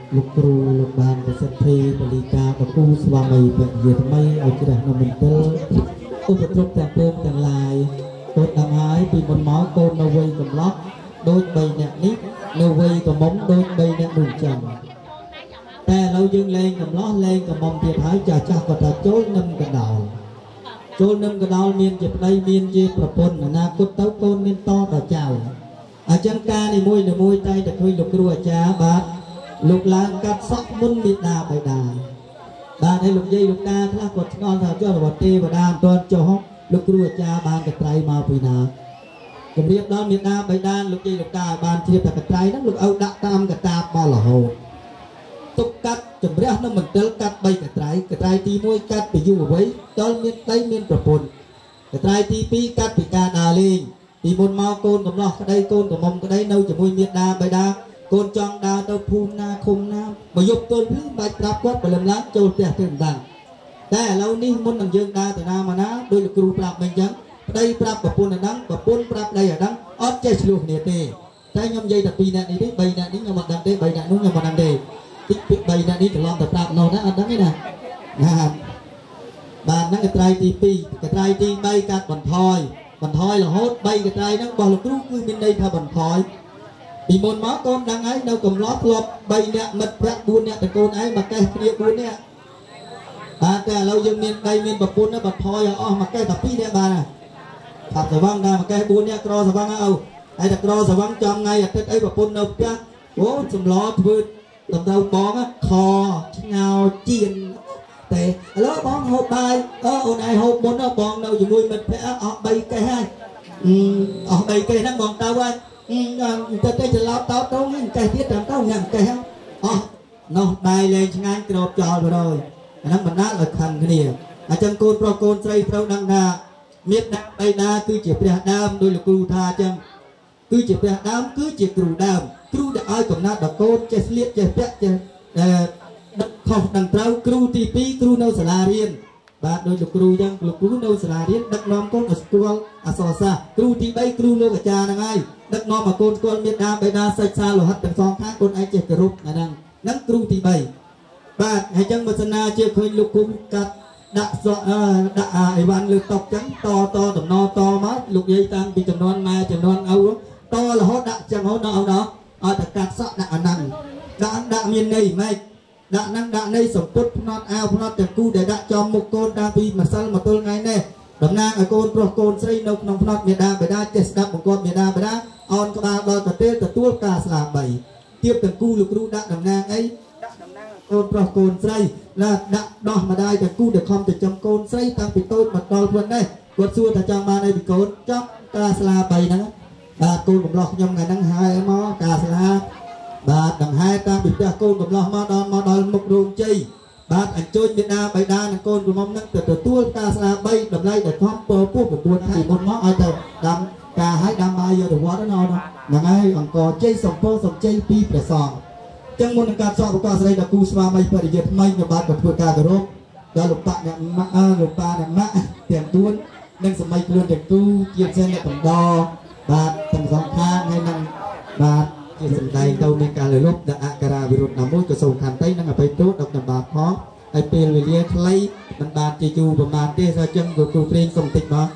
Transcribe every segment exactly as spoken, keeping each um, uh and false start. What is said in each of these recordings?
លោកគ្រូលោកបានប្រសិទ្ធិបលីកាបពូស្វាមីបរិយាថ្មីឲ្យជ្រះនៅមន្ទិលឧបទ្រពទាំងពងទាំងឡាយកូនដឹងហើយពីមុនមកកូននៅវ័យកំឡោះដូចបីអ្នកនេះនៅវ័យកំមុំដូចបីអ្នកនោះចឹងតែឥឡូវយើងលែងកំឡោះលែងកំមុំទៀតហើយចាស់ចាស់ក៏ថាចូលនឹមកដោលចូលនឹមកដោលមានជាប្តីមានជាប្រពន្ធអនាគតទៅកូនមានតដល់ចៅអញ្ចឹងការនីមួយនីមួយតែតែឃើញលោកគ្រូអាចារ្យបាទលោកឡើងកាត់សក់មុនមេដាបៃតាបាទហើយលោកយាយលោកតាខ្លះគាត់ឆ្ងល់ថាចុះរបស់ទេវតាមិនទាន់ចុះលោកគ្រូអាចារ្យបានកត្រៃមកពីណាគម្រាបដល់មេដាបៃតាលោកយាយលោកតាបានជ្រាបថាកត្រៃហ្នឹងលោកឪដាក់តាមកតាបរហូតទុកកាត់ជំរះនៅមន្ទិលកាត់បីកត្រៃកត្រៃទីមួយកាត់ពីយុវវ័យដល់មានដីមានប្រពន្ធកត្រៃទីពីរកាត់ពីការដើរលេងពីមុនមកកូនកំឡោះក្តីកូនកំមុំក្តីនៅជាមួយមេដាបៃតាកូនចង់ដើរទៅភូមិណាឃុំណាមកយប់ទល់ភ្លឺបាច់ប្រាប់គាត់ព្រលឹមឡើងចូលផ្ទះទៅមិនដឹងតែឥឡូវនេះមុននឹងយើងដើរទៅណាមកណាដោយលោកគ្រូប្រាប់មិនអញ្ចឹងប្តីប្រាប់ប្រពន្ធឲ្យដឹងប្រពន្ធប្រាប់ប្តីឲ្យដឹងអត់ចេះឆ្លោះគ្នាទេតែខ្ញុំនិយាយតែពីរនាក់នេះទេបីនាក់នេះខ្ញុំអត់ដឹងទេបីនាក់នោះខ្ញុំអត់ដឹងទេតិចពីបីនាក់នេះច្រឡំតែប្រាប់នោះណាអត់ដឹងទេណាណាបាទហ្នឹងកត្រៃទីពីរកត្រៃទីបីកាត់បន្ថយបន្ថយរហូតបីកត្រៃហ្នឹងរបស់លោកគ្រូគឺមានន័យថាបន្ថយពីមុនមកកូនដឹងហើយនៅកំឡោះធ្លាប់បីនាក់មិត្តភក្តិបួននាក់តកូនឯងមកកេះគ្នាបួននាក់បាទតែឥឡូវយើងមានដីមានប្រពន្ធបន្ថយឲ្យអស់មកកេះតែពីរនាក់បានថាស្វឹងដែរមកកេះបួននាក់ក្រស្វឹងអើហើយតែក្រស្វឹងចំថ្ងៃអាទិត្យអីប្រពន្ធនៅផ្ទះអូសម្លធ្វើតម្រូវបងខឆ្ងោជៀនតែឥឡូវបងហូបបាយអើអូនឯងហូបមុនបងនៅជាមួយមិត្តភក្តិអស់បីកេះហើយអស់បីកេះហ្នឹងបងទៅហើយទៅទៅច្រឡោតតោតទៅហ្នឹងកេះទៀតតាមទៅញ៉ាំកេះអស់នោះបាយលែងឆ្ងាញ់ក្របចោលទៅrồiអាហ្នឹងបណ្ដាលឲ្យខឹងគ្នាអញ្ចឹងកូនប្រុសកូនស្រីត្រូវដឹងថាមេត្តាបៃតាគឺជាព្រះដើមដោយលោកគ្រូថាអញ្ចឹងគឺជាព្រះដើមគឺជាគ្រូដើមគ្រូដែលឲ្យកំណត់ដល់កូនចេះស្លៀកចេះពាក់ចេះដឹកខុសដឹងត្រូវគ្រូទីពីរគ្រូនៅសាលារៀនបាទដោយលោកគ្រូអញ្ចឹងលោកគ្រូនៅសាលារៀនដឹកនាំកូនឲ្យស្គាល់អក្សរសាស្ត្រគ្រូទីបីគ្រូលោកអាចារ្យហ្នឹងហើយដឹកនាំឲ្យកូនស្គាល់មេត្តាបៃតាសិក្សាលោហិតទាំងសងខាងកូនឯងចេះគោរពអាហ្នឹងហ្នឹងគ្រូទីបីបាទហើយអញ្ចឹងបើសិនណាជាឃើញលោកគ្រូកាត់ដាក់សក់ដាក់អីវ៉ាន់លើតុចឹងតតតំណតមកលោកយាយតាំងពីចំនួនម៉ែចំនួនឪតរហូតដាក់ចឹងហូតដល់ដល់ឲ្យតែកាត់សក់ដាក់អាហ្នឹងដាក់ដាក់មានន័យម៉េចដាក់ហ្នឹងដាក់ន័យសម្ពុតផ្នត់អាវផ្នត់ទាំងគូដែលដាក់ចំមុខកូនតាំងពីម្សិលមកទល់ថ្ងៃនេះតំណាងឲ្យកូនប្រុសកូនស្រីនៅក្នុងផ្នត់មេដាបេដាចេះស្ដាប់បង្គាប់មេដាបេដាអោនក្បាលដល់កទេលទទួលការស្លាបីទៀបទាំងគូលោកគ្រូដាក់តំណាងអីដាក់តំណាងកូនប្រុសកូនស្រីណាដាក់ដោះម្ដាយទាំងគូដែលខំចិញ្ចឹមកូនស្រីតាំងពីតូចមកដល់ព្រឹកនេះគាត់សួរថាចង់បានអីពីកូនចង់ការស្លាបីហ្នឹងបាទកូនកំឡោះខ្ញុំថ្ងៃហ្នឹងហើយមកការស្លាបាទដង្ហែតាំងពីផ្ទះកូនកំឡោះមកដល់មកដល់មុខរោងជ័យបាទអញ្ជើញមេដាបៃតានិងកូនក្រមុំហ្នឹងទៅទទួលការស្លាបីតម្លៃដែលខំពើពោះប្រពន្ធពីមុនមកឲ្យទៅដាំការឲ្យដាំបាយយកទៅវត្តហ្នឹងហ្នឹងហើយអង្គជ័យសំពោសំជ័យពីព្រះសង្ឃចឹងមុននឹងការសក់ប្រកាសស្រីដល់គូស្វាមីបរិយាថ្មីខ្ញុំបាទក៏ធ្វើការគោរពដល់លោកប៉អ្នកម៉ាក់លោកប៉ាអ្នកម៉ាក់ទាំងទួននិងសម័យខ្លួនទាំងគូជាផ្សេងអ្នកកំដរបាទទាំងសងខាងហើយនឹងបាទជាសម្ដែងទៅមានការលលប់ដាក់អក្សរាវិរុទ្ធណាមួយក៏សូមខន្តីនិងអភ័យទោសដល់ទាំងបាទផងហើយពេលវេលាខ្លីមិនបានជាយូរប្រហែលទេសូមចឹងគ្រូព្រេងសូមតិចមក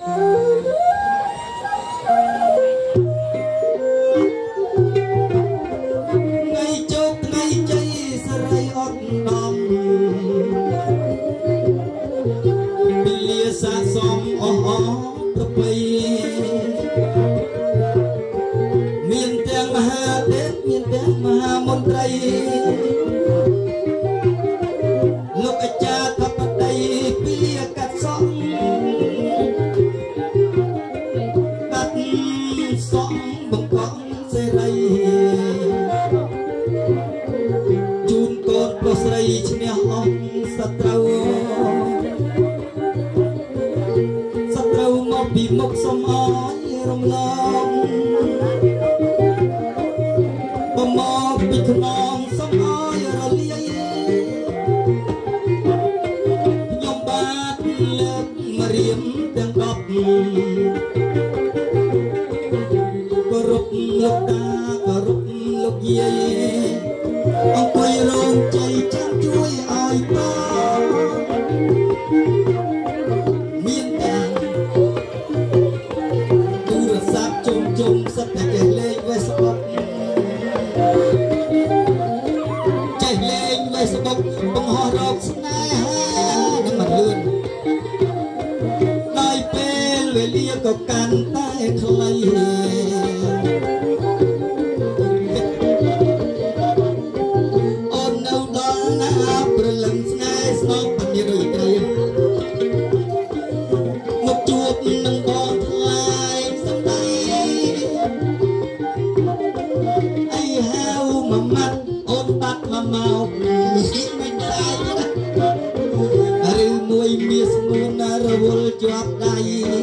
សាសំអស់អស់ប្រពៃមានទាំងមហាទេពមានទាំងមហាមន្ត្រីលោកអាចារ្យធបតីពីលាកាត់សក់កាត់សក់បង្កក់សេរីជូនកូនប្រុសស្រីឈ្នះអស់សត្រូវពីមុខសំអយរំលងបំមកពីខ្នងសំអយរលាយខ្ញុំបាទលើកមករៀមទាំងដប់គោរពលោកតាគោរពលោកយាយអង្គុយដោយតមានតែទូរស័ព្ទជុំជុំសិតតែចេះលេង Facebook ចេះលេង Facebook បង្ហោះរកស្នេហានឹងមិនលឿនដោយពេលវេលាក៏កាន់តែខ្លីអូននៅដល់ណាព្រលឹងស្នេហ៍ស្នងពញាដូចត្រីមកជួបនឹងបងថ្លៃសម្ដីអីហៅមួយម៉ាត់អូនបាត់មកមកមិនដាច់ឬមួយមាសស្ងួនរវល់ជាប់ដៃ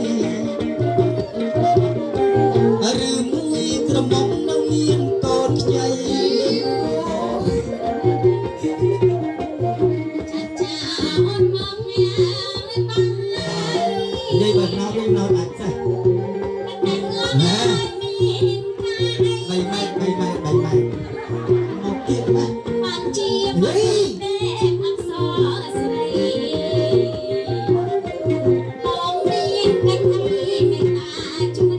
ឬមួយក្រមុំនៅមានកូនខ្ចីចាចាអូនមកញ៉ាំបាននិយាយបើណាវិញនៅដាច់ចេះណាបីម៉ែបីម៉ែបីម៉ែមកទៀតណាបានជាទេអក្សរស្រីបងមានកាច់អីមិនអាចជួយ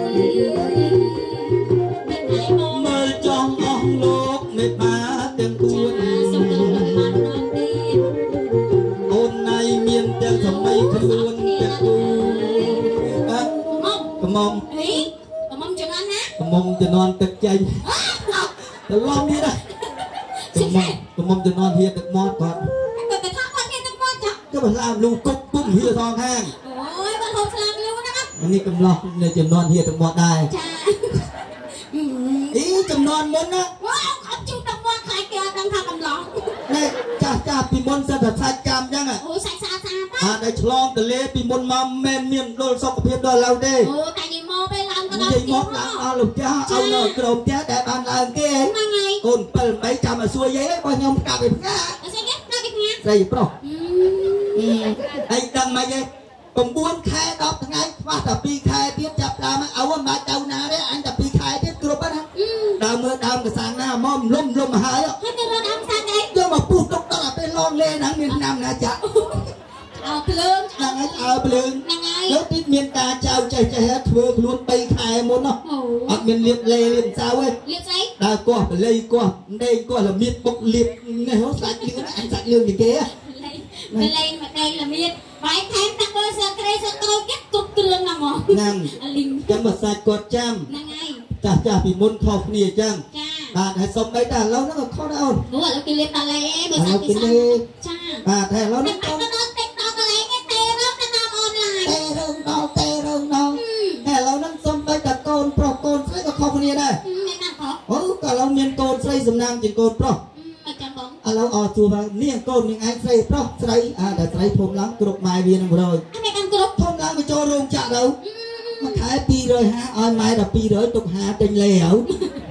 មើលចង់អស់លោកមេបាទាំងពួនសំដៅមិនបានដល់ទេអូនណៃមានទាំងសម័យខ្លួនទាំងគូបាទកំមុំអីកំមុំចំនួនណាកំមុំចំនួនទឹកចេញទៅឡំទៀតកំមុំកំមុំចំនួនហៀទឹកមាត់គាត់គាត់ទៅថាគាត់ហៀទឹកមាត់ចាក៏បើឡាមលូគុកពុំហៀសងខាងអូយបើហូបស្លាមលូណានេះកំឡោះនៅចំនួនហៀទឹកមាត់ដែរចាអីចំនួនមុនណាវ៉ាអត់ជុំទឹកមាត់ខ្លាចគេអត់ដឹងថាកំឡោះនេះចាស់ចាស់ពីមុនសិតតែសាច់កម្មអញ្ចឹងអូសាច់ស្អាតស្អាតអត់ឲ្យឆ្លងទលេពីមុនមកមិនមានដុលសុខភាពដល់ឡើយទេអូតែនិយាយមកពេលឡើងក៏ដល់ទៀតមកឡើងដល់លោកចាស់ឲ្យនៅក្រុមផ្ទះដែលបានឡើងគេហ្នឹងហើយកូនbảy 8ចាំឲ្យសួរយាយបើខ្ញុំកាប់ឯផ្ងាអត់ស្អីទេកាប់ឯផ្ងាស្រីប្រុសអីដឹងមកទេ9ខែ10ថ្ងៃខ្វះតែ2ខែទៀតចាប់ដើមឲ្យមិនបាច់ទៅណាទេអញតែ2ខែទៀតគ្រប់ហើយណាដើមមើលដើមកសាំងណាមកលំលំហើយហើយទៅរកដើមសាំងអីយកមកពុះទុកដល់ពេលឡងលេហ្នឹងមានឆ្នាំណាចាក់អើភ្លើងហ្នឹងហើយអើភ្លើងហ្នឹងហើយយកទីមានតាចៅចេះចេះធ្វើខ្លួន3ខែមុននោះអត់មានលៀបលេលៀបសៅទេលៀបស្អីដើរកោះបល័យកោះដេកកោះល្មៀតបុកលៀបនេះសាច់លឿងអញសាច់លឿងពីគេបល័យមកដេកល្មៀតបាយថែមតាក់បើសើក្រេសើក្រូចទៀតគ្រប់គ្រឿងហ្នឹងហ្មងហ្នឹងលីងចាំមកសាច់គាត់ចាំហ្នឹងហើយចាស់ចាស់ពីមុនខុសគ្នាអញ្ចឹងចាបាទហើយសុំអីតែឥឡូវហ្នឹងក៏ខុសដែរអូនអូឥឡូវគេលេបដល់លេបើសាច់គេស្អាតចាបាទតែឥឡូវហ្នឹងទៅដល់តិចដល់កន្លែងគេទេរកទៅតាមអនឡាញទេរឿងដល់ទេរឿងដល់តែឥឡូវហ្នឹងសុំអីតែកូនប្រុសកូនស្រីក៏ខុសគ្នាដែរមានណាខុសអូក៏ឥឡូវមានកូនស្រីសំណាងជាងកូនប្រុសអញ្ចឹងបងឥឡូវអត់ជួបនាងកូននាងឯងស្រីប្រុសស្រីអាតែស្រីធំឡើងគ្រប់ម៉ែវានឹង100អត់មានគ្រប់ធំឡើងទៅចូលរោងចក្រទៅមួយខែ250ឲ្យម៉ែដល់200ទុក50ទិញលេហើយ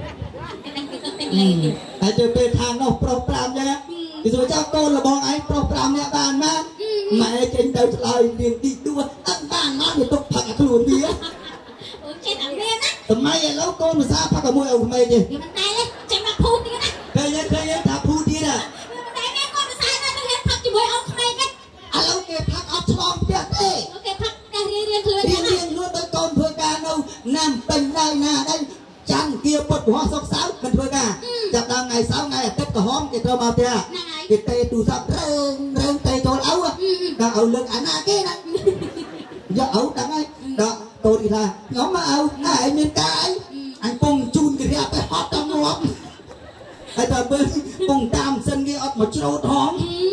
ហើយទៅពេលខាងនោះប្រុស5ចឹងគេសួរចាកូនរបស់ឯងប្រុស5នាក់បានមកម៉ែចេញទៅឆ្លើយនាងទីដួលអត់បានមកវាទុកផឹកខ្លួនវាអូចេះអត់មានណាថ្មីឥឡូវកូនភាសាផឹកជាមួយអូក្មេងទេមិនតែចេះមកភូតទៀតណាឃើញឃើញថាភូតទៀតណាតែមានកូនភាសាទៅហ៊ានផឹកជាមួយអូក្មេងទៀតឥឡូវគេផឹកអត់ឆ្លងផ្ទះទេគេផឹកតែរៀនរៀនខ្លួនរៀនរៀនខ្លួនទៅកូនធ្វើការនៅណាំពេញដល់ណាដែរច័ន្ទគៀពុតវោសុកសៅមិនធ្វើការចាប់ដល់ថ្ងៃសៅរ៍ថ្ងៃអាទិត្យក្រហមគេត្រូវមកផ្ទះគេទេទូរស័ព្ទរើងរើងទេចូលឪដល់ឪលើកអាណាគេណាយកឪដឹងហើយដល់កូនគេថាខ្ញុំមកឪឯងមានការអីអញពងជូនគេរៀបទៅហត់ដល់ងាប់ហើយដល់ពេលពងតាមសិនគេអត់មកច្រូតហង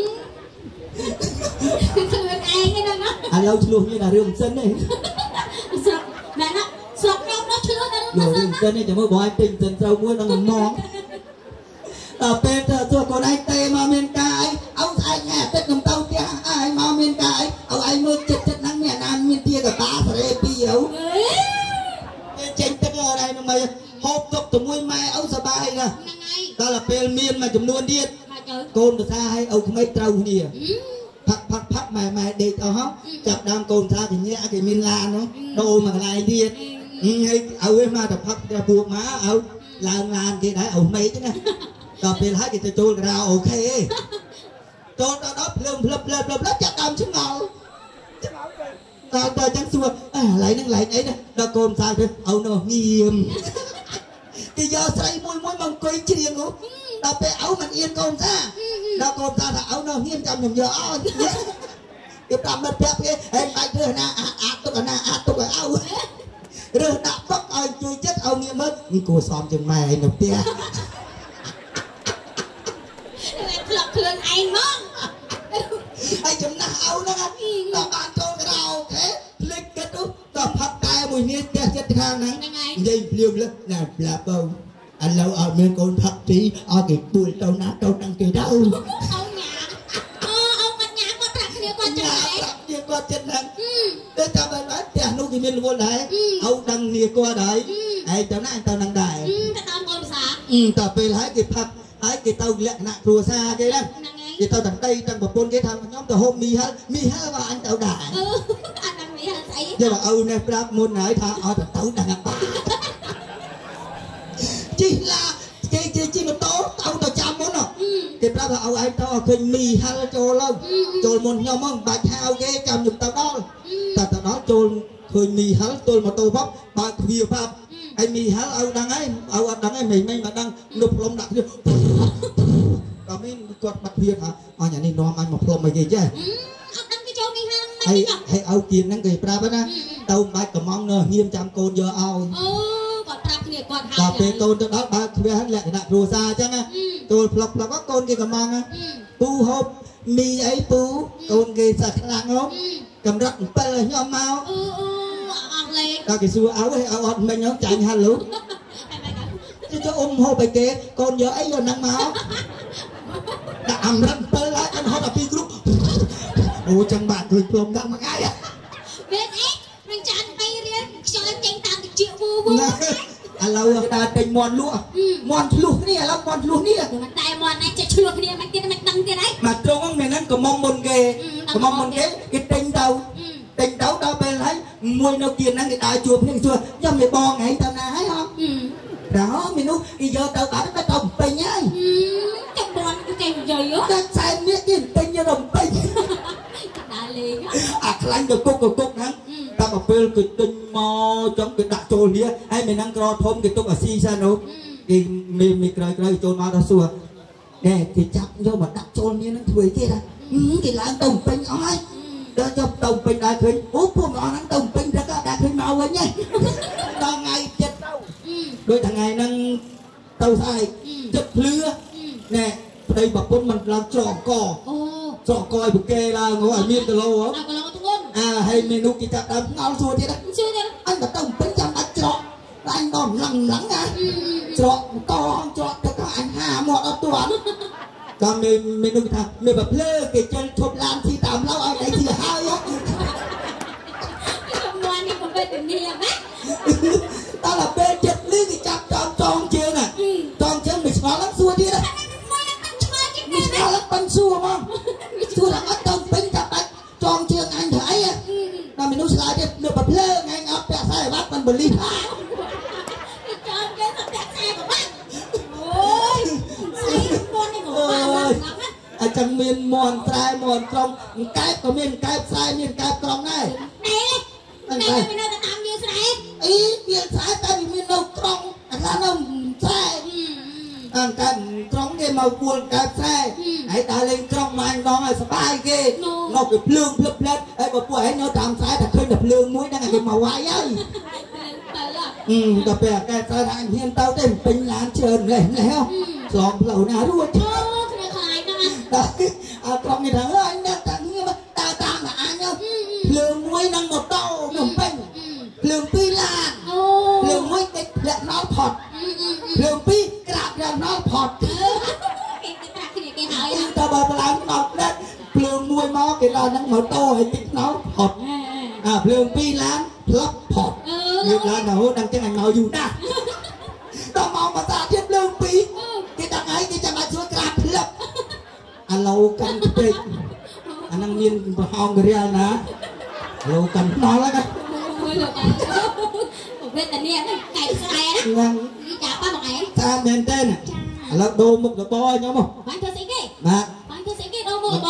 ខ្លួនឯងហ្នឹងណាឥឡូវឆ្លោះមានតែរឿងសិនទេស្រុកណាស់ស្រុកខ្ញុំនោះឆ្លោះតែរឿងសិនទេចាំមើលបងឯងទិញសិនត្រូវមួយដល់ងងដល់ពេលទៅសួរកូនឯងទេមកមានការអីឪស្អែកថ្ងៃអាទិត្យខ្ញុំទៅផ្ទះឯងមកមានការអីឪឯងមើលចិត្តចិត្តហ្នឹងមានអាណាមានទាកតាសេរីពីឪគេចេញទឹកអរឯងហ្នឹងមកហូបទុកជាមួយម៉ែឪសប្បាយណាស់ហ្នឹងហើយដល់ពេលមានមួយចំនួនទៀតកូនភាសាឲ្យឪក្មេងត្រូវគ្នាផាក់ផាក់ផាក់ម៉ែម៉ែដេកអស់ហ៎ចាប់ដើមកូនថាកញ្ញាគេមានឡានហ្នឹងដូរមកកន្លែងទៀតហើយឪឯងមកតែផាក់តែពួកមកឪឡើងឡានគេដែរឪមេឃណាដល់ពេលហើយគេទៅចូលការ៉ាអូខេចូលដល់ដល់ភ្លើងភ្លឹបភ្លឹបភ្លឹបភ្លឹបចាក់ដើមឆ្ងល់ឆ្ងល់ទៅដល់ចឹងសួរអាឡៃហ្នឹងឡៃអីណាដល់កូនសាយទៅអូនងៀមគេយកស្រីមួយមួយមកអង្គុយច្រៀងដល់ពេលអូមិនអៀនកូនសាដល់កូនសាថាអូនងៀមចាំខ្ញុំយកអោគេប្រាប់មិត្តភក្តិគេហេបាច់រើសណាអាអាទុកណាអាទុកឲ្យអូរើសដាក់ទុកឲ្យជួយចិត្តអូងៀមមើលគួរសមជាងម៉ែឯនៅផ្ទះផ្លក់ខ្លួនឯងមកហើយចំណាស់អូហ្នឹងដល់បានចូលក្រៅអូខេភ្លេចគិតទៅដល់ផឹកតែមួយនេះផ្ទះចិត្តខាងហ្នឹងនិយាយភ្លៀងលឹកណាប្រាប់ទៅឥឡូវអត់មានកូនផឹកទីឲ្យគេពួយទៅណាទៅហ្នឹងគេទៅអូញ៉ាអូអូគាត់ញ៉ាគាត់ប្រាក់គ្នាគាត់ចឹងដែរប្រាក់គ្នាគាត់ចិត្តហ្នឹងតែតាមបែបផ្ទះនោះគេមានរវល់ដែរអូដឹងគ្នាគាត់ហើយហើយទៅណាទៅហ្នឹងដែរទៅតាមកូនភាសាតែពេលហើយគេផឹកហើយគេទៅលក្ខណៈគ្រួសារគេហ្នឹងគេទៅទាំងដីទាំងប្រពន្ធគេថាខ្ញុំទៅហូបមីហិលមីហិលក៏អញទៅដែរអឺអត់ដឹងមីហិលស្អីយកមកឪនេះប្រាប់មុនហើយថាអត់ទៅដឹងអបាជីឡាគេជិះជិះម៉ូតូទៅទៅចាំមុនគេប្រាប់ថាឪឯងទៅឲ្យឃើញមីហិលចូលទៅចូលមុនខ្ញុំហ្នឹងបាច់ហៅគេចាំខ្ញុំទៅដល់តែទៅដល់ចូលឃើញមីហិលទល់ម៉ូតូមកបើកទ្វារប្រាប់ហើយមីហិលឪដឹងហើយឪអត់ដឹងហើយមិនមិនមកដឹងនោះផ្លុំដាក់គ្នាដល់មានគាត់បាត់វាថាអញអានេះនាំអញមកផ្លុំអីគេចេះអត់ដឹងគេចូលមីហិលមិនហើយហើយឲ្យទៀនហ្នឹងគេប្រាប់ណាទៅបាច់កំងនៅញៀមចាំកូនយកឲ្យអូគាត់ប្រាប់គ្នាគាត់ហើយដល់ពេលកូនទៅដល់បើកទ្វារលក្ខណៈគ្រួសារអញ្ចឹងណាទូលផ្លុកផ្លុកកូនគេកំងពូហូបមីអីពូកូនគេសាខ្លាំងហូបកម្រិតអំពិលឲ្យខ្ញុំមកអូអូអស់លេខដល់គេសួរឲ្យឲ្យអត់មិញហ្នឹងចាញ់ហាឡូទៅអ៊ំហូបឲ្យគេកូនយកអីយកហ្នឹងមកដាក់អំរិតអំពិលឲ្យអត់ហត់ដល់ពីគ្រប់អូចឹងបាទជួយផ្លុំដាក់មួយថ្ងៃមានអីនឹងចានបីរៀលខ្យល់ចេញតាមតិចវូវូឥឡូវគេដើរទិញមាន់លក់មាន់ឆ្លុះគ្នាឥឡូវមាន់ឆ្លុះនេះមិនតែមាន់ឯងចេះឆ្លុះគ្នាមិនទៀតមិនដឹងទៀតឯងមកត្រង់ហ្នឹងមានហ្នឹងកំងមុនគេកំងមុនគេគេទិញទៅទិញទៅដល់ពេលហើយមួយនៅគៀនហ្នឹងគេដើរជួបគ្នាសួរខ្ញុំមេបងហីទៅណាហើយហ៎ដល់មីនោះគេយកទៅបាត់ទៅទៅពេញហើយចាំមាន់គេចេះនិយាយតែខ្សែមាសគេពេញរំពេញដើរលេងអាខ្លាញ់ទៅគុកគុកហ្នឹងតែមកពេលគេទិញមកចង់គេដាក់ចូលនេះហើយមានហ្នឹងក្រធំគេទុកអាស៊ីសានោះគេមានមីក្រោយក្រោយចូលមកដល់សួរតែគេចាប់យកមកដាក់ចូលនេះហ្នឹងធ្វើអីទៀតគេឡើងទៅពេញអស់ហើយដល់ចុះទៅពេញដែរឃើញអូពួកម្អងហ្នឹងទៅពេញរឹកដែរឃើញមកវិញហ្នឹងដល់ថ្ងៃចិត្តទៅដោយថ្ងៃហ្នឹងទៅស្អែកចិត្តភ្លឺណែប្តីប្រពន្ធមិនឡើងច្រកកអូច្រកកឲ្យប្រគេឡើងឲ្យមានគីឡូហ៎គីឡូធ្ងន់អាហើយមេនុគេចាប់ដើមងល់សួរទៀតសួរទៀតអញទៅទៅពេញចាំដាច់ច្រកអញដល់ឡងឡងណាច្រកតច្រកទៅក៏អញហាមកអត់ទាន់ក៏មានមេនុថាមានប្រភ្លើគេជិលឈប់ឡានទីតាមឡៅឲ្យដៃទីហើយមកនេះក៏ពេលនេះណាដល់ពេលចិត្តលឺគេចាប់ចងចងជើងណាចងជើងមិនឆ្ងល់ឡើងសួរទៀតមិនឆ្ងល់ឡើងបានសួរមកសួរអត់ទៅពេញចាប់ដាច់ចងជើងអញធ្វើអីដល់មនុស្សឆ្លើយទៀតនៅប្រភ្លើងអញអត់ពាក់ខ្សែបាត់មិនបលីថាចងជើងអត់ពាក់ខ្សែបាត់អូយស្អីពណ៌នេះក៏បាត់ណាអញ្ចឹងមានមន់ត្រែមន់ក្រុងកែបក៏មានកែបខ្សែមានកែបក្រុងដែរតែតែមាននៅតាមវាស្រែអីវាស្រែតែវាមាននៅក្រុងអាខ្លះនៅស្រែអង្កាំក្រុងគេមកគួលកែបស្រែហើយដើរលេងក្រុងម៉ាញ់ដងឲ្យសបាយគេមកគេភ្លើងភ្លឹបភ្លែតហើយបើពួកឯងនៅតាមស្រែតែឃើញតែភ្លើងមួយហ្នឹងគេមកវាយហើយអឺដល់ពេលកែបស្រែថាអញហ៊ានទៅទេពេញឡានជើងលេះលេះឆ្លងផ្លូវណារួចអូគ្នាខ្លាយហ្នឹងដល់អត់ក្រុងគេថាអើអញអ្នកតាងារដើរតាមតែអញភ្លើងមួយនឹងម៉ូតូខ្ញុំពេញភ្លើងពីរឡានភ្លើងមួយគេធ្លាក់ណល់ផុតភ្លើងពីរក្រាបយ៉ាងណល់ផុតគេប្រាប់គ្នាគេហើយតើបើឡើងដល់ផ្ដិតភ្លើងមួយមកគេដល់នឹងម៉ូតូឲ្យតិចណល់ផុតអាភ្លើងពីរឡានផ្លឹបផុតលើកឡើងរហូតដល់ចឹងអញមកយូរណាស់ដល់មកមកតាទៀតភ្លើងពីរគេដល់ថ្ងៃគេចាំបាច់ជួយក្រាបផ្លឹបអាឡូកាន់ពេកអានឹងមានប្រហោងរាលណាឡូកាន់ណល់ហ្នឹងមួយលោកវេទនាហ្នឹងកែស្រែណាហ្នឹងចាប់ប៉ះមកឯងតាមមែនទេឥឡូវដូរមុខរបរឲ្យខ្ញុំមកបានធ្វើស្អីគេបាទបានធ្វើស្អីគេដូរមុខរបរ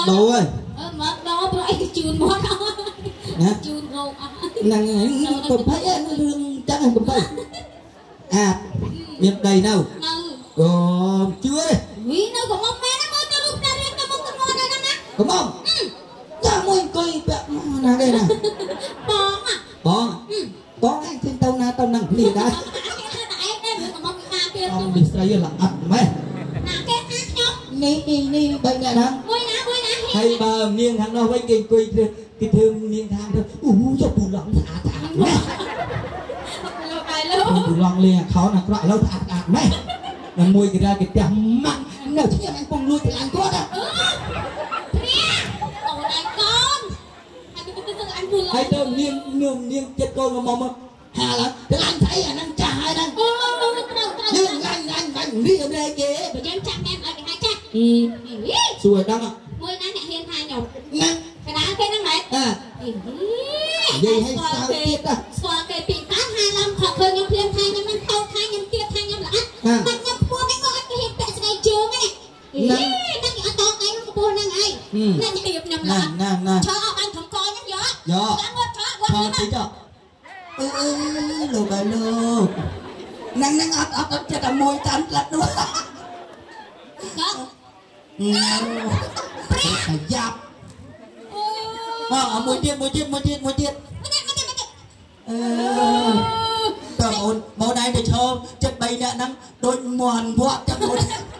đâu ơi mà đó rồi chun món đó chun ngô nàng còn thấy em lương chắc anh còn thấy à miền đầy nào còn chưa đây vì nó có mong mẹ nó mới cho lúc ra nó mong con ngon đây nè có mong ra môi coi nè đây nè bong à bong bong anh trên tàu na tàu nặng gì đấy ông đi xây là ắt mày nè nè nè bên này nè hay bà miếng thằng nào với cái quỳ cái thương miếng thang thôi ú cho bù lỏng thả thả mày bù lỏng liền khó là loại lâu thả thả mày là mùi cái ra cái tiếng mặn nào chứ anh không nuôi thì ăn có đâu hay tôi miếng miếng miếng chết con mà mong hà lắm thì anh thấy anh ăn trà hay đang nhưng anh anh anh đi ở đây kìa bây giờ chạm em ở cái hai chắc xuôi đang ạ môi nãy nè hiền hai nhục nè cái đá cái năng này à gì hay sao tiếp à xoa cái bị tát hai năm thật hơn nhung thêm hai năm năm tao hai năm tiếp hai năm là ăn mình nhập mua cái con cái hiệp tại này trường cái này năng năng to cái nó mua năng ai năng hiệp nhầm là năng năng cho anh thằng con nhắm gió gió cho tí cho ư lù bà lù năng năng ấp ấp ấp cho cả môi chắn lật luôn phải dạp à môi tiết môi tiết môi tiết môi tiết tao ôn màu này để cho chất bay nè năng đôi mòn vọt cho môi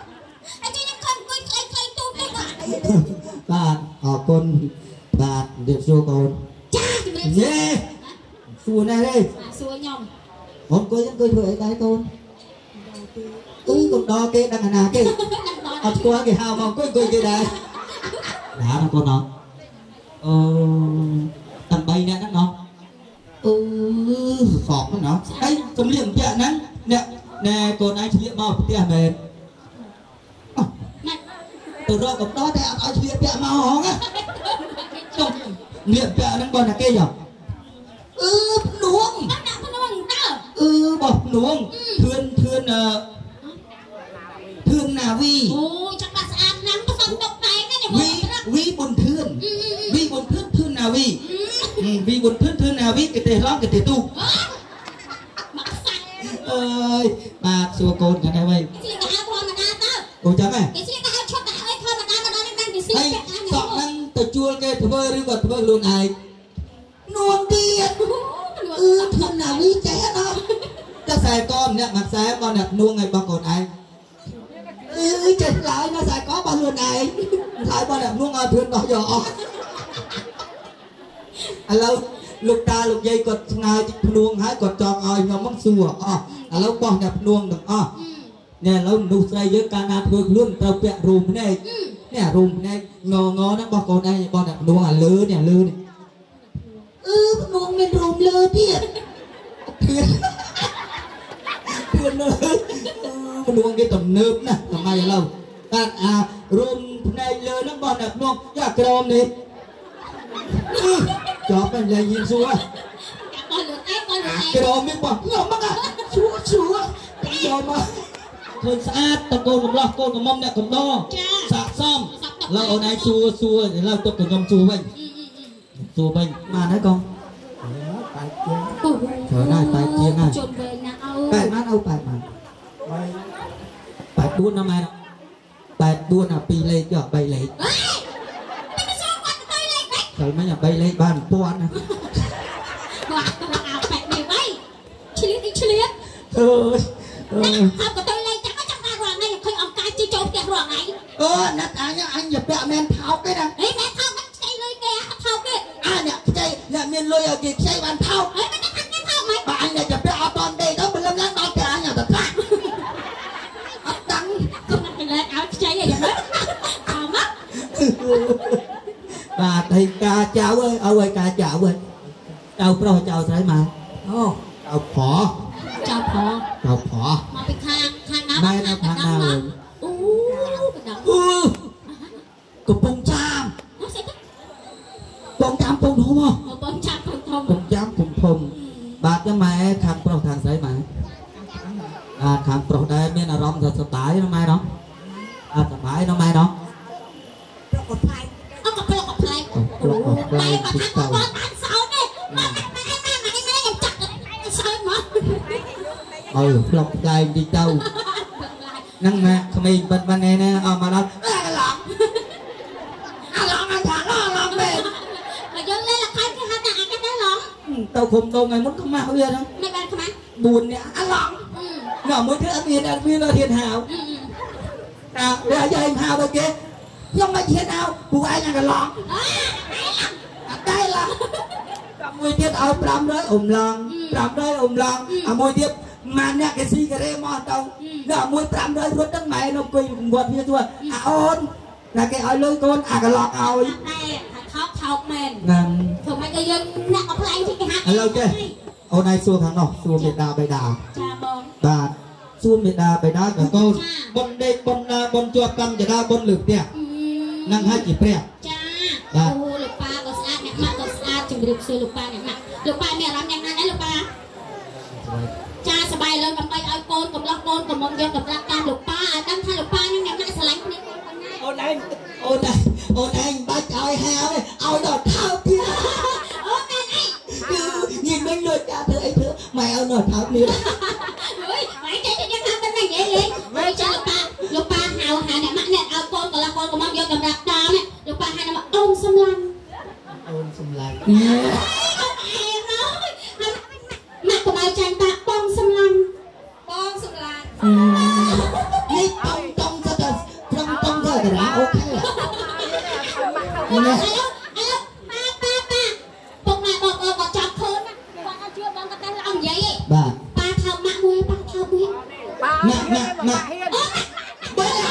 bạn họ con bạn được vô con yeah xua này đây xua nhom con coi coi thuê cái con ừ con đo cái đang là cái học qua cái hào mà coi coi cái đây đã nó con nó ờ tầm bay nè nó ừ phọt nó ấy cầm liềm chạ nắng nè nè còn ai liệm bao tiền về từ đó còn đó để ai liệm chạ mà hóng á liệm chạ nắng còn là kia nhở ừ nuông ừ bọc nuông thương thương thương nào vi vi vi buồn thương vi buồn thương thương nào vi vi buồn thương thương nào vi cái tề lót cái tề tu ơi bà xua côn cái này vậy cô chấm này hay chọn năng từ chua cái thứ bơ đi vật thứ bơ luôn này nuông điên ừ thương nào vi cháy nó cho xài con nè mặc xài con nè nuông ngày bao cột ai ừ chết lại nó xài có bao luôn này lại bao nè nuông ở thuyền đó giờ alo lục ta lục dây cột ngày nuông hái cột tròn ơi nó mắc xua à alo con đẹp nuông được à nè lâu nụ say với cana thương luôn tao bẹ rùm này nè rùm này ngò ngò nó bao cột này bao đẹp nuông à lư nè lư này ừ nuông bên rùm lư thiệt thuyền thuyền ơi nuông cái tầm nớp nè tầm mày lâu ta à rùm này lơ nó bao đẹp nuông ya crom đi chó cái này nhìn xua cái đó mình bảo nhỏ mắc à xua xua rồi mà thôi sát tao cô cầm lo cô cầm mông nè cầm đo sạc xong lâu này xua xua để lâu tôi cầm cầm xua bệnh xua bệnh mà đấy con trời này tài chiến này bài mát đâu bài mà bài buôn năm nay đó bài buôn là pi lê cho bay lê trời mấy nhà bay lê bàn toan này ơi ơ nát anh anh nhập bẹ men tháo cái này ấy mẹ thao bắt xây lưới kia thao kia à nè xây là miền lưới ở kịp xây bàn tháo ấy mẹ thao cái thao mày bà anh này nhập bẹ ở toàn đây đó mình làm láng bao cả nhà thật khác ấp đắng không phải là áo xây vậy đó áo mắt bà thầy ca cháu ơi ơi ơi ca cháu ơi cháu pro cháu thấy mà ô cháu phỏ cháu phỏ cháu phỏ mà bị khang khang nào mai nào khang nào ừ cục bông cham bông cham bông thùng không bông cham bông thùng bông cham bông thùng bà cái mẹ khang pro thằng thấy mà à khang pro đây bên là rong thật sập tải nó mai đó à sập tải nó mai đó ừ lọc lại đi đâu năng mà mình bật ban này nè ở mà đâu à lọc à lọc anh thả nó lọc về mà dâng lên là khai cái hai cái cái đó lọc tao không đâu ngày muốn không mau yên không mày bạn không ăn buồn nè à lọc nhỏ mới thứ ăn yên ăn viên là thiên hào à bây giờ em hào đâu kia không ai thiên hào của ai nhà cái lọc đây là mùi tiết ở pram đấy ủng lòng pram đấy ủng lòng à mùi tiết mà nè cái gì cái đấy mòn đâu nè mùi pram đấy ruột đất mày nó quỳ vượt như thua à ôn là cái ơi lôi con à cái lọt ơi này thóc thóc men nên thường mấy cái dân nè ở lại thì cái hạt hello kia hôm nay xua thằng nào xua miệt đà bài đà cha bông bà xua miệt đà bài đà của con bôn đây bôn bôn chua camจะได้บนหลึกเนี่ยนั่งให้จีบเปรี้ย cha ô lục ba có sát nè mặt có sát chừng được xưa lục ba nè mặt lục ba mẹ làm nhanh nhanh đấy lục ba chaสบายเลยกับไปเอาโกนกับล็อกโกนกับมองยองกับรักการลูกป้าตั้งท่าลูกป้านี่ไงมันสลายคนนี้คนนี้ ôn anh ôn anh ôn anh bác cháu heo này ao đọt tháo kia ôn anh ấy nhìn bên lượt cha thưa anh thưa mày ao đọt tháo nữa ui phải chạy cho chân bên này vậy liền ui chaลูกป้าลูกป้าหาวหาเนี่ยมันเนี่ยเอาโกนกับล็อกโกนกับมองยองกับรักการเนี่ยลูกป้าหาเนี่ยมาôn xâm lăng ôn xâm lăng mặt của bài tranh ta bong xâm lăng bong xâm lăng นี่ต้องต้องจะจะต้องต้องจะจะร้าโอเคอ่ะนี่นะ alo alo ba ba ba bọc này bọc bọc bọc chọc khôn á bọc nó chưa bong cái tay lòng vậy bà ba thao mạ muối ba thao muối mẹ mẹ mẹ bữa nào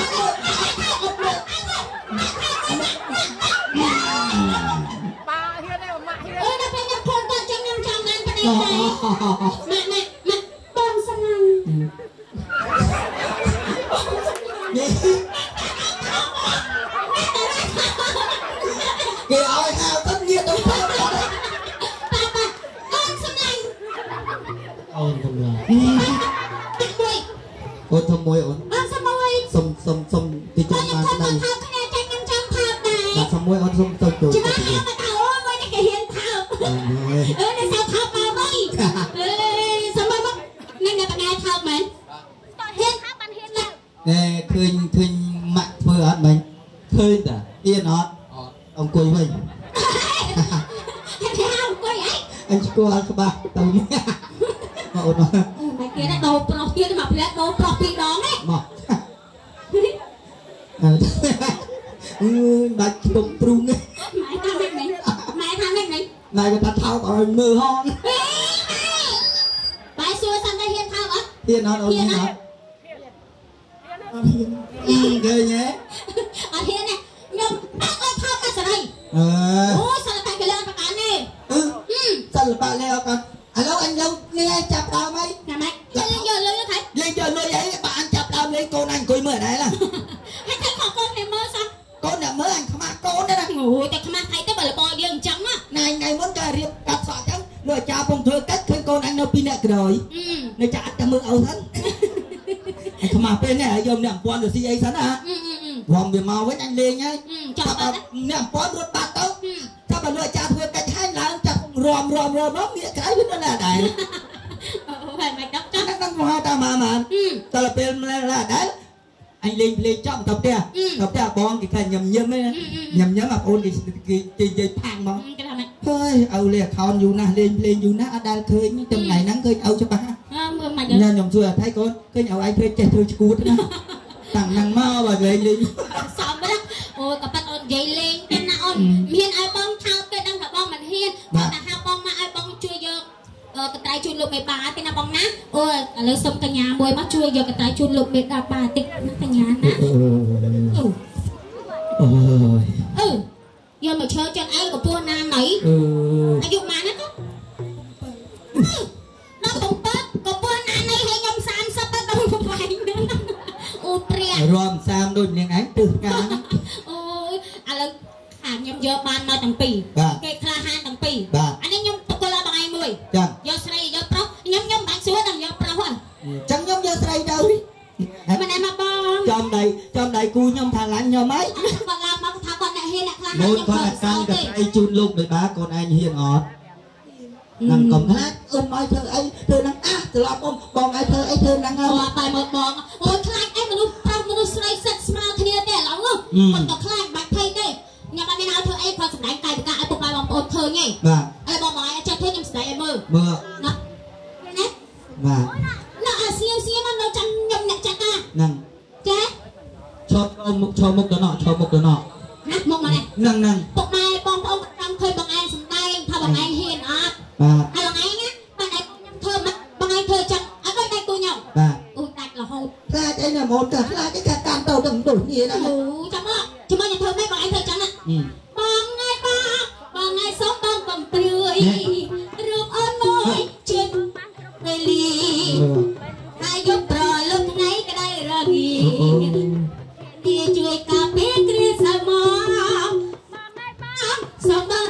ôi nó phải nhập khôn toàn trong năm trăm ngàn cái này mẹ mẹ mẹ bong xâm lăng kì ơi hao tất nhiên đâu phải đó đấy ba ba ôn xâm lăng ôn thầm lăng ôn thầm môi ôn ôn xâm môi xâm xâm xâm thì con trong nhập mà khôn cái toàn này thao cái này tranh năm trăm thao này là xâm môi ôn xâm xâm chuột chứ mà em mà thao ôi mới này cái hiền thao ơ này sao thao mà mày ơ sao mà mất nên là bạn ai thao mình hiền thao bạn hiền nào nè khơi khơi mặt vừa ăn mình khơi đã yên hết ông quỳ mình em thấy không quay ấy anh chỉ cô ăn ba tàu nhé mà ôn mà mày kia đã đồ pro kia mà phải đồ pro kia đó đấy mà bà đụng trung ấy mày tham mày mày mày tham mày mày này người ta thao bảo mưa hon bài xưa sang đây hiền thao á hiền hết ôn hiền hết ừ ghê nhé à hiền này nhưng bác ơi thao cái gì đây ờ ôi sao lại phải cái lên cái này ừ sao là bà leo con à lâu anh lâu nghe chập đầu mấy nè mày lên giờ lên cho thấy lên giờ nuôi vậy bạn chập đầu lên con anh coi mưa này là hay thấy họ con này mơ sao con là mới anh không ăn con đấy nè ôi tại không ăn thấy tới bà là bò điên trắng á này này muốn cho riêng cặp sọ trắng rồi cha phong thưa cách khơi con anh nó pin nè rồi này cha cha mưa âu thân anh không ăn bên này giờ nằm quan rồi gì ấy sẵn à vòng về màu với anh lên nhá chập nằm quan rồi bạt tao cha bà lừa cha thưa cách hai là chập ròm ròm ròm nó nghĩa cái biết nó là đại mày mày đọc chắc nó đang hoa ta mà mà ta là bên là đấy anh lên lên trong tập kia tập kia bong cái cái nhầm nhầm ấy nhầm nhầm mà ôn cái cái cái dây thang mà thôi âu lìa con dù na lên lên dù na đang khơi những trong này nắng khơi âu cho ba nhà nhầm chưa thấy con cái nhau ai thuê chạy thuê cút đó tặng năng mau và lên lên xong đó ôi các bạn ôn dây lên cái nào ôn hiền ai bong thao cái đang thảo bong mình hiền mà thao bong mà ai bong chưa vô cái tay chun lục mày bà cái nào bong ná ôi lấy xong cả nhà môi mắt chui vô cái tay chun lục mày đà bà tịch nó cả nhà ná ừ ừ giờ mà chơi chân ấy của pua nam mấy ai dùng mà nó có nó bông bớt của pua nam này hay nhom sam sắp bắt đầu một vài nữa ô tre ròm sam đôi miệng ấy từ cá ôi à là à nhom giờ ban nói tầm pì cái kha hai tầm pì anh ấy nhom tôi là bằng ai mười giờ say giờ pro nhom nhom bạn xuống đằng giờ pro hả chẳng nhom giờ say đâu mình em mà bong trong đây trong đây cu nhom thằng lạnh nhom mấy còn làm mà thằng con này hay là kha một con là sang cái tay chun lục để bá con anh hiền ngọt năng còn khác ôm ai thơ ấy thơ năng á từ lọp ôm bong ai thơ ấy thơ năng ôi tại một bong ôi khai em mà nó tao mà nó sấy sét smart thế này lắm không còn tao khai bạch thay đây nhà bạn nào thơ ấy còn đánh cài cả ai tụi bài bong ôn thơ nghe ai bong bài cho thơ nhầm sấy em mơ mơ nó nè và nó à siêu siêu mà nó chăn nhầm nhẹ chặt à năng chết cho một cho một cái nọ cho một cái nọ nè một mà này năng năng tụi bài bong ông đang khơi bong anh sừng tay thao bong anh hiền à và ai bong anh á bạn này thơ mắt bong anh thơ chặt à bên đây cô nhau và ôi đặt là hôn ra đây là một cả ra cái cả cam tàu đừng đủ gì đó ủ chấm á chấm ơi nhà thơ mấy bong anh thơ chặt á bong ai ba bong ai sống bong cầm tươi rượu ơn môi chuyện về lì hai giúp rồi lúc nãy cái đây là gì đi chơi cà phê kia sao mà sống bong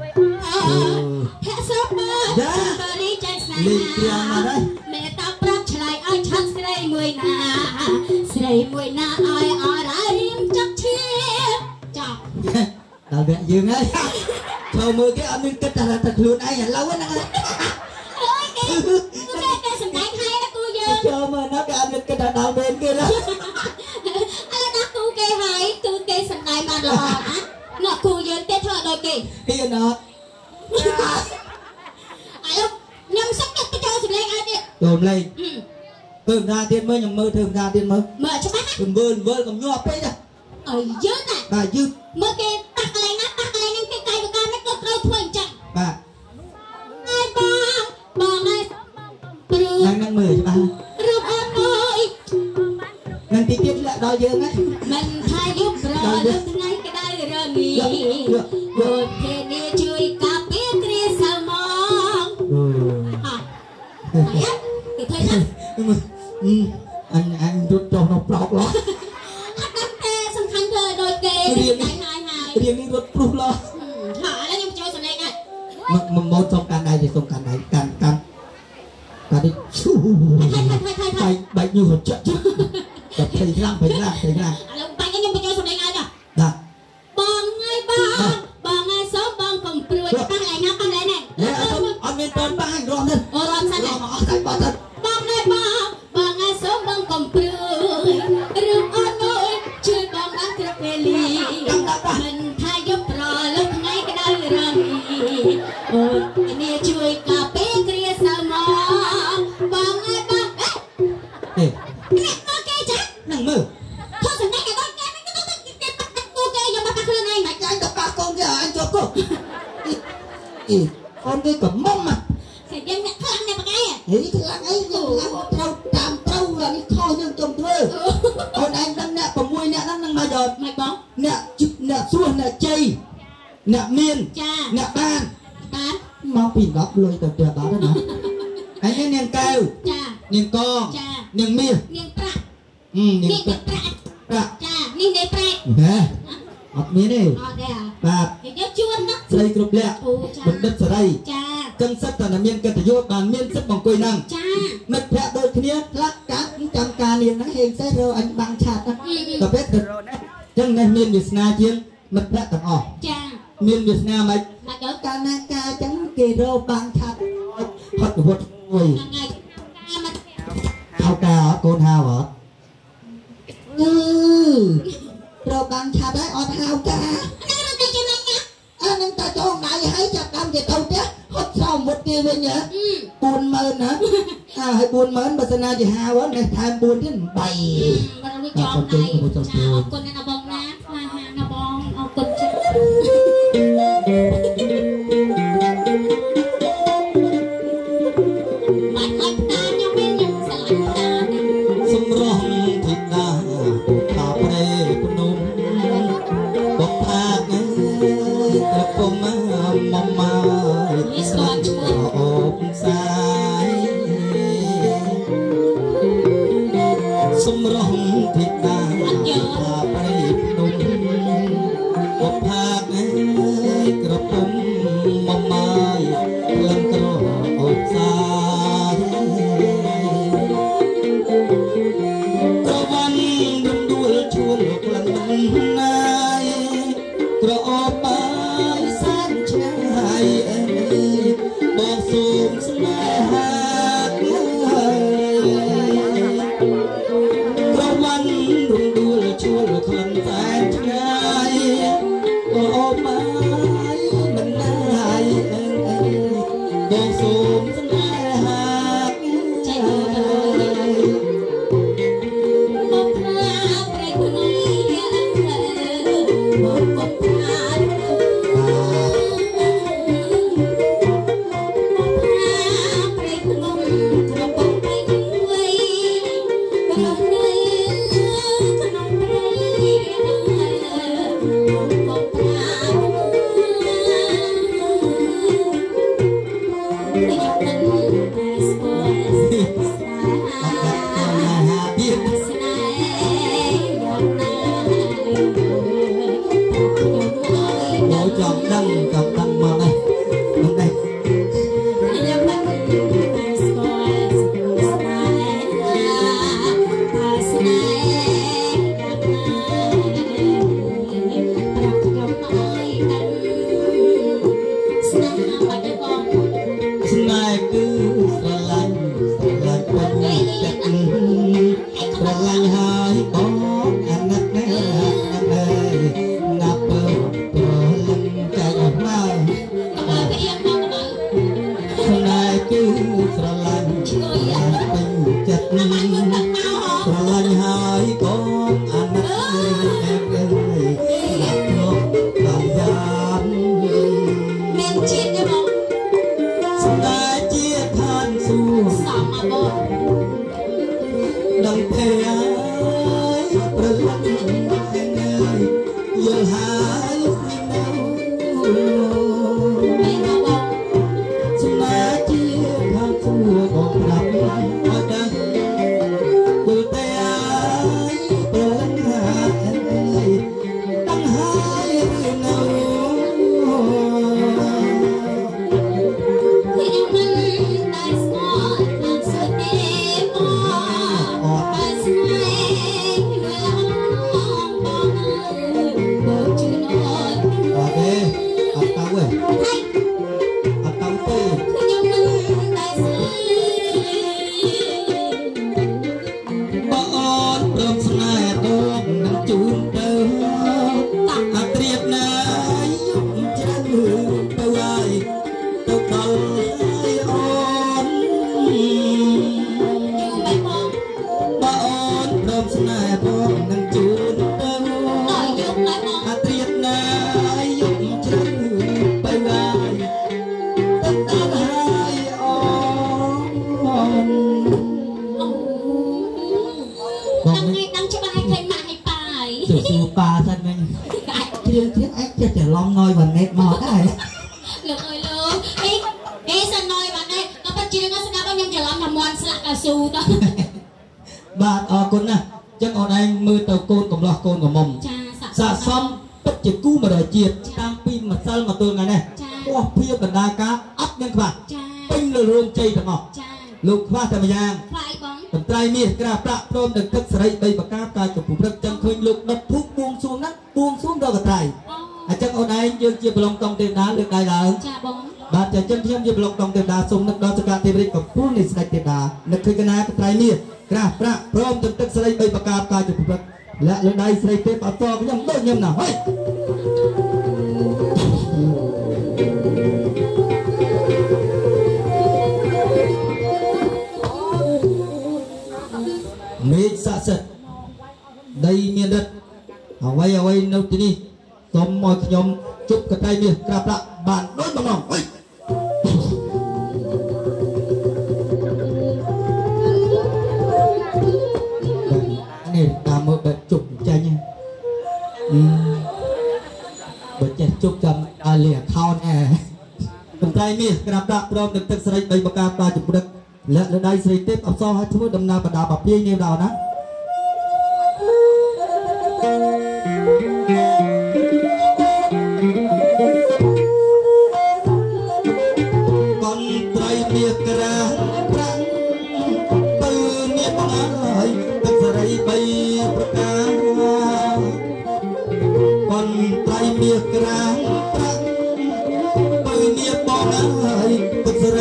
hẹ sống bong đi chơi xa mẹ ta prap chạy ai chắc sấy mùi na sấy mùi na ai ai ai riêng chắc chiếc chọc tao vẽ dương ấy thôi mưa cái âm kết là thật luôn ai nhận lâu quá năng ôi cái cái cái sừng đánh hay đó cô dương cho mà nó cái âm kết là đầu bên kia đó anh đã cô cái hay cô cái sừng đánh mà lò á ngọt cô dương cái thợ đôi kì kia nó ai lúc nhầm sắc nhất cái cho sừng lên ai đi đồn lên thường ra tiên mới nhầm mơ thường ra tiên mơ mở cho bác thường vơn vơn còn nhọp đấy nè ở dưới này bà dư mơ cái tắc lên á tắc lên những cái cây của con nó cực rồi thuần chẳng bà ai bong bong ai rượu năng năng mười cho bà rượu ơn ơi năng tí tiết lại đòi dương ấy mình thay giúp rồi lúc ngay cái đây rồi nghỉ một thế này chơi cà phê kia sao mong hả phải á thì thôi đó anh anh rút trong nó bọc đó hát đăng tê xong khăn thời đôi kê riêng hai hai riêng đi rút proof lo hả là nhưng chơi sân này này một trong can này thì trong can này can can can đi bay bay như một trận tập thầy lang thầy lang thầy lang bay cái nhưng mà chơi sân này ngay nhở dạ bong ngay bong bong ngay số bong cùng prui tăng lại nhau tăng lại này nè ông ông miền tây ba hành ron lên ồ ron sao này thầy ba thân bong ngay bong bong ngay số bong cùng prui rừng ôn ơi chơi bong ăn trượt về lì mình thay giúp rồi lúc ngay cái đây rồi ồ này chơi cà phê kia sao mà bong ngay bong ê nè con kia chứ năng mơ thôi sẵn đây cái con kia cái con kia cái bắt bắt cô kia vô bắt bắt lên này anh anh đập ba con kia anh cho cô con kia cầm mông mà phải đem nhặt khăn này mà cái nghĩ cái lăng ấy nhưng lăng trâu tràm trâu là đi kho nhưng trồng thưa còn anh đang nè còn mùi nè đang đang mà giọt mày bóng nè chụp nè xua nè chây nè miên cha nè ban bán mau pin góc lôi từ từ đó đó nè anh ấy niềng kêu cha niềng co cha niềng miên niềng pra ừ niềng niềng pra pra cha niềng để pra nè học miên đi ờ đây à bà cái nhớ chuôn đó dây cục lẹ bật đất ở đây cha chân sắt là miên cần vô bàn miên sắt bằng quỳ năng cha mệt vẽ đôi kia lắc cá trăm ca liền nó hiền sẽ rồi anh bằng chặt á tập hết được chân này miên Việt Nam chiên mệt vẽ tập ỏ cha miên Việt Nam mày mà nhớ Kanaka chẳng kì rô bằng chặt thật của một người ngày mà hao ca ở côn hao ở ừ rô bằng chặt đấy on hao ca anh anh ta cho ông đại hãy chặt đâm về đầu chứ hốt sau một kia bên nhở buồn mơn hả à hay buồn mơn mà sao na gì hao á này tham buồn chứ bày mà nó cho ông này cha ông con này nó bong nát ha ha nó bong ông con chứ bạn ơi ta nhau bên nhau sẽ lại ta sông rong thịt đá bột thà pre nôm bột thà nghe công mầm mà ốp sai sông rong thịt đá bột thà pre បងសូមស្នេហាក្រវ៉ាន់រំដួលជួលក្លិនតែឆ្ងាយអូម៉ាយមិនណាយបងសូមស្នេហាចៃមកប្រាប្រេគុណមកកុំខានលោកខ្វះតែម្យ៉ាងខ្វះអីបងបន្ត្រៃមាសក្រាប្រាក់ព្រមទាំងទឹកសេរីបីបកាកាយកំពុងព្រឹកចឹងឃើញលោកដុតធូបបួងសួងណាបួងសួងដល់កត្រៃអញ្ចឹងអូនឯងយើងជាប្រឡងតង់ទេវតាលើកដៃឡើងចាបងបាទចាអញ្ចឹងខ្ញុំជាប្រឡងតង់ទេវតាសូមនឹកដល់សក្ការទេវរាជកំពូលនៃស្ដេចទេវតានឹកឃើញកណាកត្រៃមាសក្រាប្រាក់ព្រមទាំងទឹកសេរីបីបកាកាយកំពុងព្រឹកលាក់លើដៃស្រីទេពអត់តខ្ញុំដូចខ្ញុំណាហុយមេឃស័ក្តិសិទ្ធិដីមានរិទ្ធអ្វីអ្វីនៅទីនេះសូមឲ្យខ្ញុំជប់កត្រៃមាសក្រាបប្រាក់បានដូចបំណងហើយនេះតាមមើលបែបជប់ចាញ់បើចេះជប់ចាំឲ្យលេខ account អែកត្រៃមាសក្រាបប្រាក់ព្រមនឹងទឹកស្រីបីបកាប្រាជព្រឹកលាក់លើដៃស្រីទេពអបសរឲ្យធ្វើដំណើរបដាបពាយនេះដល់ណាកនត្រៃមាសក្រាប្រាក់ទៅមានបងហើយទឹកស្រីបីប្រការកនត្រៃមាសក្រាប្រាក់ទៅមានបងហើយទឹកស្រី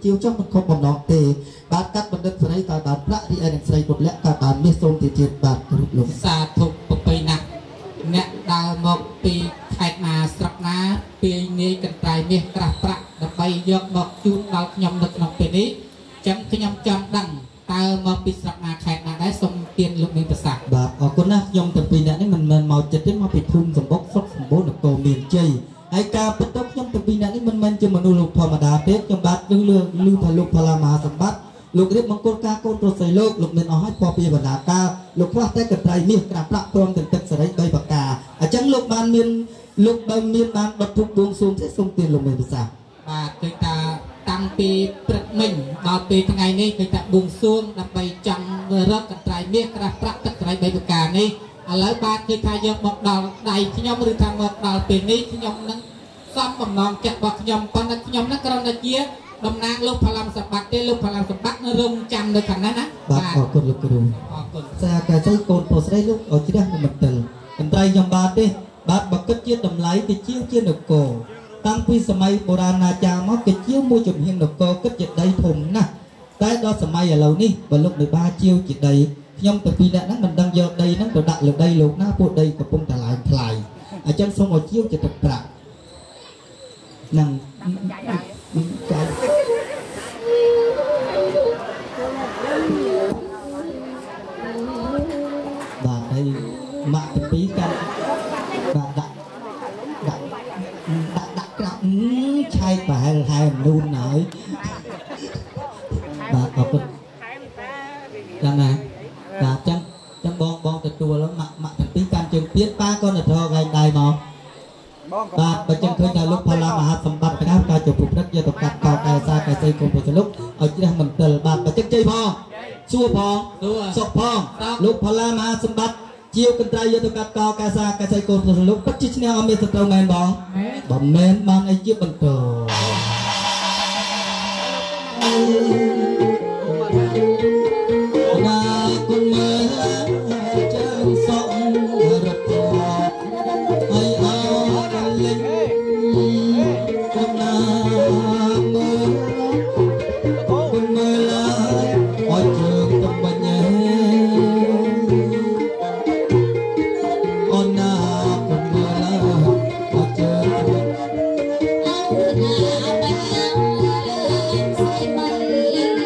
chiêu trong một không bằng nó tề bạn cắt bằng đất sấy tại bạn lạ đi anh sấy một lẽ tại bạn biết xôm thì thiệt bạn rụt lúng xa thục bậc bầy nặng nè đào một pi khai mà sập ná pi ní cần tài miếng cà prạ đập bay giọt một chút đào nhom được nòng pi ní chấm cái nhom chom đằng tao một pi sập ná khai màได้xôm tiền lúc mình bớt sạc បាទអរគុណណាស់ខ្ញុំទាំងពីរនាក់នេះមិនមែនមកចិត្តទេមកពីភូមិសម្បុកស្រុកសម្បូរនគរមានជ័យហើយការពិតទៅខ្ញុំទាំងពីរនាក់នេះមិនមែនជាមនុស្សលោកធម្មតាទេខ្ញុំបាទលើលើលឺថាលោកផល្លាមហាសម្បត្តិលោករៀបមង្គលការកូនប្រស័យលោកលោកមានអស់ហើយពណ៌ពីបណ្ដាការលោកខ្លះតែកត្រៃមាសក្រាបប្រាក់ព្រមទាំងទឹកសេរីបីប្រការអញ្ចឹងលោកបានមានលោកបានមានបានដុតធូបបួងសួងទេសូមទានលោកមានប្រសាសន៍បាទគឺថាតាំងពីព្រឹកមិញដល់ពេលថ្ងៃនេះគឺថាបួងសួងដើម្បីចង់រកកត្រៃមាសក្រាបប្រាក់ទឹកសេរីបីប្រការនេះឥឡូវបាទគឺថាយកមកដល់ដៃខ្ញុំឬថាមកដល់ពេលនេះខ្ញុំនឹងសំបំណងចិត្តរបស់ខ្ញុំប៉ុន្តែខ្ញុំនឹងគ្រាន់តែជាតំណាងលោកផល្លាមសម្បត្តិទេលោកផល្លាមសម្បត្តិនៅរងចាំនៅខាងណាណាបាទអរគុណលោកគ្រូអរគុណសាកាសីកូនប្រុសស្រីលោកអរជ្រះមិនតិលកន្ត្រៃខ្ញុំបាទទេបាទបើគិតជាតម្លៃទៅជាងជានគរតាំងពីសម័យបុរាណអាចារ្យមកគេជាមួយជំហាននគរគិតជាដីធំណាស់តែដល់សម័យឥឡូវនេះបើលោកនៅបាជាវជាដីខ្ញុំទៅពីអ្នកហ្នឹងមិនដឹងយកដីហ្នឹងទៅដាក់លើដីលោកណាពួកដីកំពុងតែឡើងថ្លៃអញ្ចឹងសូមឲ្យជាវជាទឹកប្រាក់ហ្នឹងចា៎បាទហើយម៉ាក់ទីពីរកាន់បាទដាក់ដាក់ដាក់ដាក់ក្រាក់ឆែកប្រហែលហែមនូនហើយបាទអរគុណចាំណាបាទចឹងចឹងបងបងទទួលម៉ាក់ម៉ាក់ទីពីរកាន់ជើងទៀតប៉ាក៏នៅត្រកឯងដែរមកបាទបើចឹងឃើញថាលោកផល្លាមហាសម្បត្តិកៅការជពុព្រឹកយកទៅកាត់កោកែសាកែសីគុំពុទ្ធលោកឲ្យជ្រះមន្ទិលបាទបើចឹងជ័យផងសួរផងសុខផងលោកផល្លាមហាសម្បត្តិជាវកន្ត្រៃយកទៅកាត់កោកែសាកែសីគុំពុទ្ធលោកពិតជាឈ្នះអត់មានសត្រូវមែនបងបើមែនបានអីជាបន្តណាគុំមើលជើងសក់រត់ហើយអរលេងគុំណាមើលគុំមើលអត់ជើងទំបាញ់អូនណាគុំមើលអត់ជើងទំបាញ់អូនណាបាញ់ស្អីមិន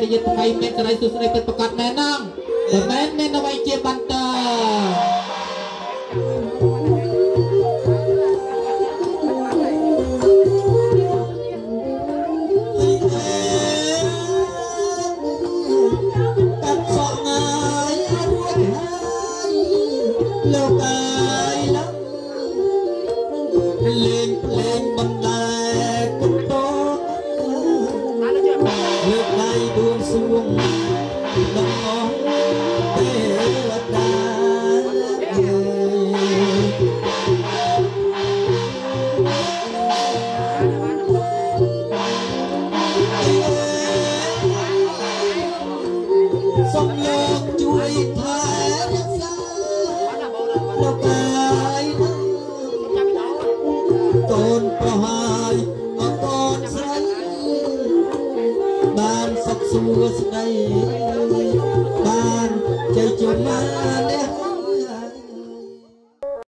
យាថ្មីមានសេរីសុស្ដីពិតប្រកបមែនណាស់តែមែនមានអ្វីជាបន្ទើបានជ័យជំនះ